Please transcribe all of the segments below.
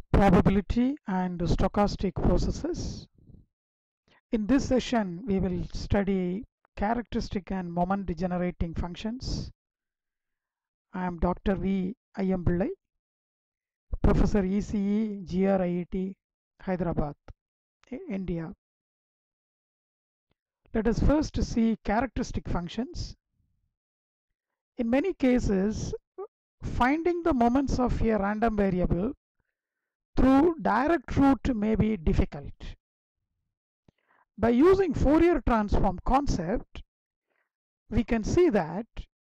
Probability and stochastic processes. In this session, we will study characteristic and moment degenerating functions. I am Dr. V. Ayyambillai, Professor ECE, GRIET, Hyderabad, India. Let us first see characteristic functions. In many cases, finding the moments of a random variable through direct route may be difficult. By using Fourier transform concept, we can see that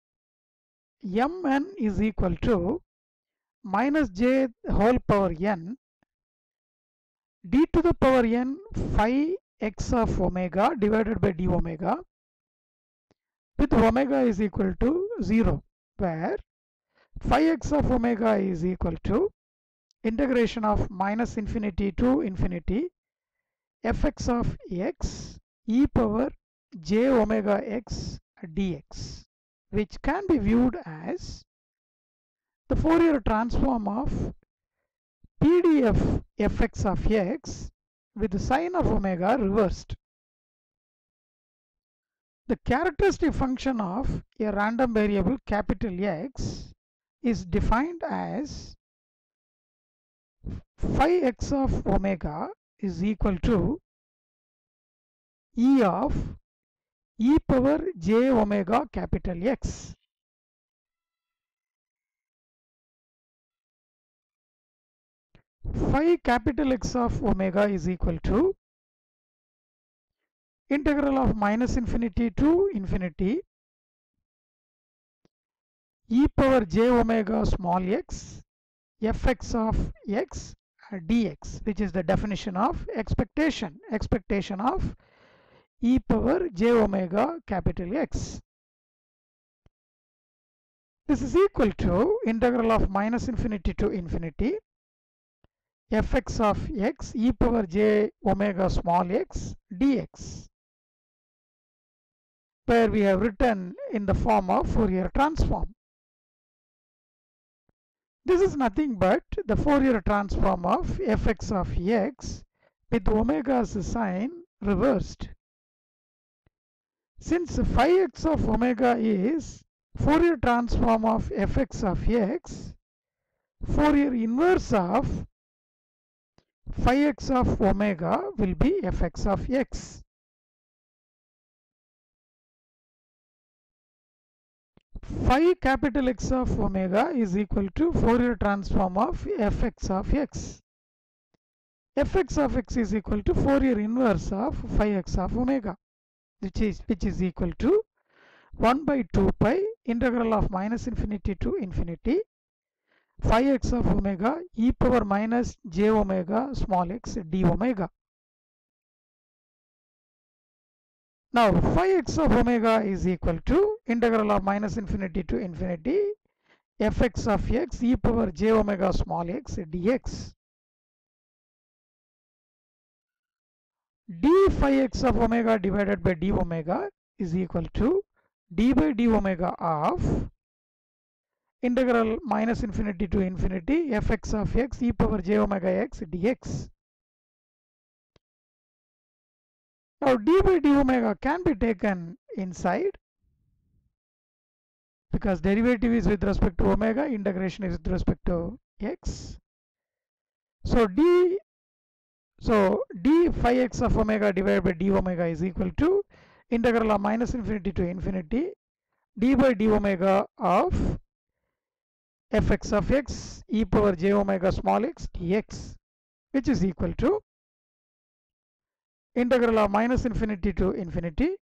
mn is equal to minus j whole power n d to the power n phi x of omega divided by d omega with omega is equal to 0, where phi x of omega is equal to integration of minus infinity to infinity fx of x e power j omega x dx, which can be viewed as the Fourier transform of PDF fx of x with the sign of omega reversed. The characteristic function of a random variable capital X is defined as phi x of omega is equal to e of e power j omega capital X. Phi capital X of omega is equal to integral of minus infinity to infinity e power j omega small x fx of x dx, which is the definition of expectation of e power j omega capital X. This is equal to integral of minus infinity to infinity fx of x e power j omega small x dx, where we have written in the form of Fourier transform. This is nothing but the Fourier transform of fx of x with omega's sign reversed. Since phi x of omega is Fourier transform of fx of x, Fourier inverse of phi x of omega will be fx of x. Phi capital X of omega is equal to Fourier transform of fx of x. Fx of x is equal to Fourier inverse of phi x of omega, which is equal to 1 by 2 pi integral of minus infinity to infinity phi x of omega e power minus j omega small x d omega. Now phi x of omega is equal to integral of minus infinity to infinity fx of x e power j omega small x dx. d phi x of omega divided by d omega is equal to d by d omega of integral minus infinity to infinity fx of x e power j omega x dx. Now d by d omega can be taken inside because derivative is with respect to omega, integration is with respect to x. So d phi x of omega divided by d omega is equal to integral of minus infinity to infinity d by d omega of fx of x e power j omega small x dx, which is equal to integral of minus infinity to infinity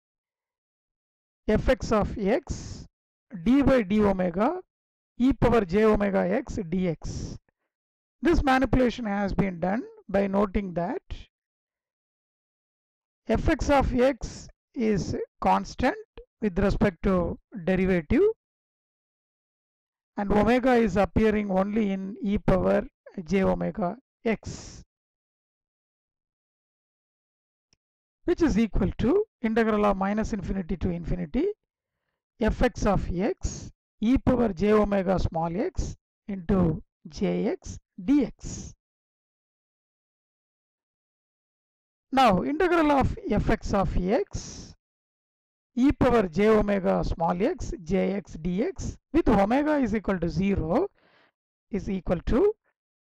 fx of x d by d omega e power j omega x dx. This manipulation has been done by noting that fx of x is constant with respect to derivative and omega is appearing only in e power j omega x, which is equal to integral of minus infinity to infinity fx of x e power j omega small x into jx dx. Now integral of fx of x e power j omega small x jx dx with omega is equal to 0 is equal to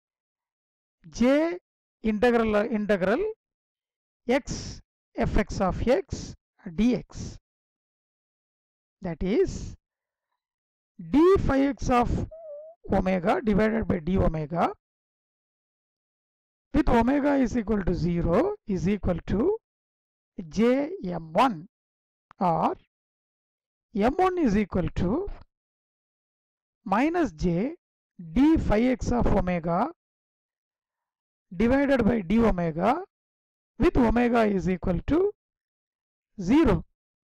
j integral x fx of x dx, that is d phi x of omega divided by d omega with omega is equal to 0 is equal to j m1, or m1 is equal to minus j d phi x of omega divided by d omega with omega is equal to 0.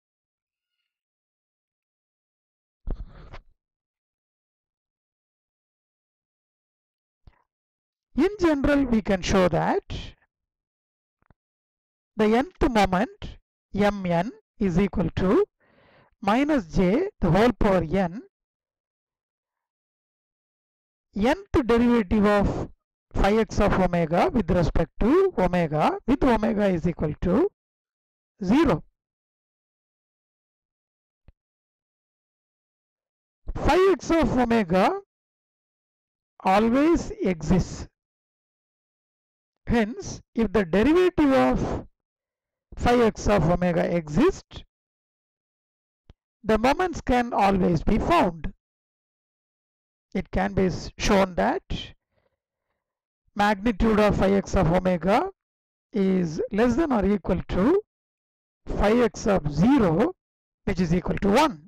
In general, we can show that the nth moment mn is equal to minus j the whole power n, nth derivative of phi x of omega with respect to omega with omega is equal to 0. Phi x of omega always exists. Hence, if the derivative of phi x of omega exists, the moments can always be found. It can be shown that magnitude of phi x of omega is less than or equal to phi x of 0, which is equal to 1.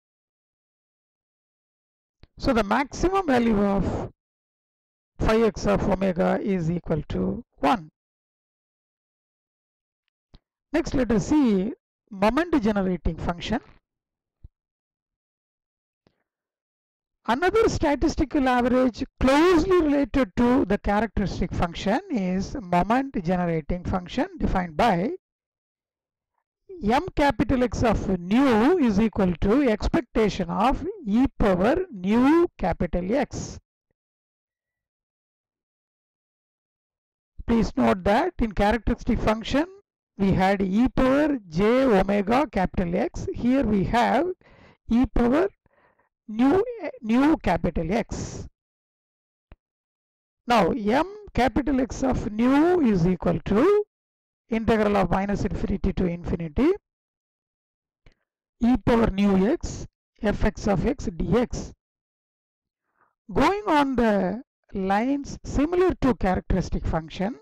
So the maximum value of phi x of omega is equal to 1. Next, let us see moment generating function. Another statistical average closely related to the characteristic function is moment generating function defined by m capital X of nu is equal to expectation of e power nu capital X. Please note that in characteristic function we had e power j omega capital X. Here we have e power nu capital X. Now m capital X of nu is equal to integral of minus infinity to infinity e power nu x fx of x dx. Going on the lines similar to characteristic function,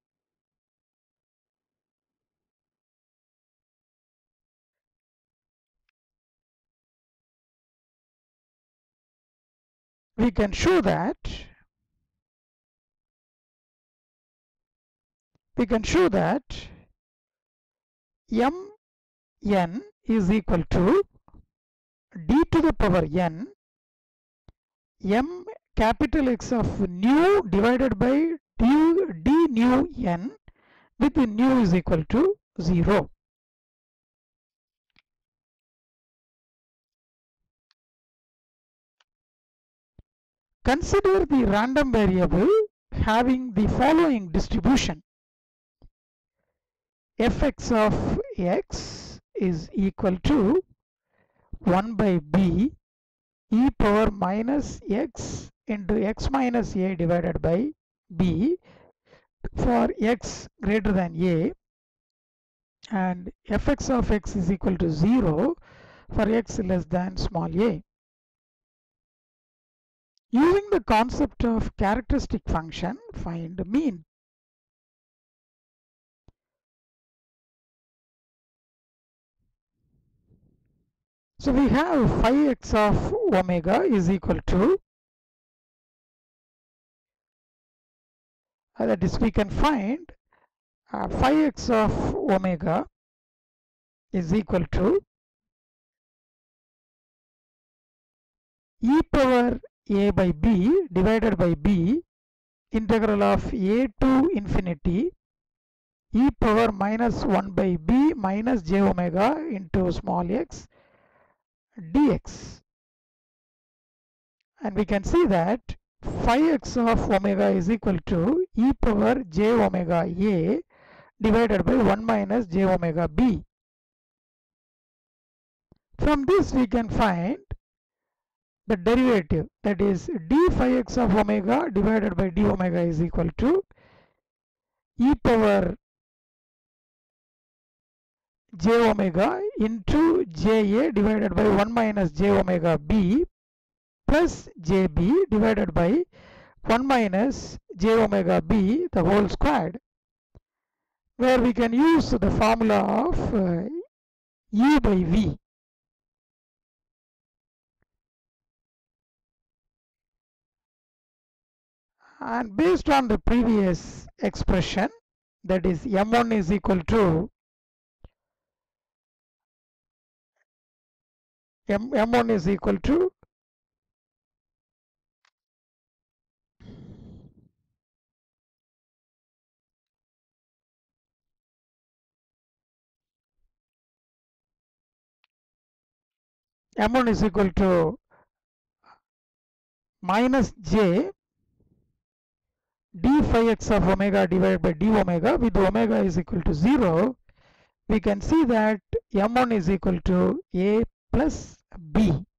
we can show that mn is equal to d to the power n m capital X of nu divided by d nu n with nu is equal to 0. Consider the random variable having the following distribution. fx of x is equal to 1 by b e power minus x into x minus a divided by b for x greater than a, and fx of x is equal to 0 for x less than small a. Using the concept of characteristic function, find mean. So we have phi x of omega is equal to, that is, we can find phi x of omega is equal to e power a by b divided by b integral of a to infinity e power minus 1 by b minus j omega into small x dx. And we can see that phi x of omega is equal to e power j omega a divided by 1 minus j omega b. From this we can find the derivative, that is d phi x of omega divided by d omega is equal to e power j omega into ja divided by 1 minus j omega b plus jb divided by 1 minus j omega b the whole squared, where we can use the formula of E by V. And based on the previous expression, that is m1 is equal to m1 is equal to m1 is equal to minus j d phi x of omega divided by d omega. With omega is equal to 0, we can see that m1 is equal to a plus b.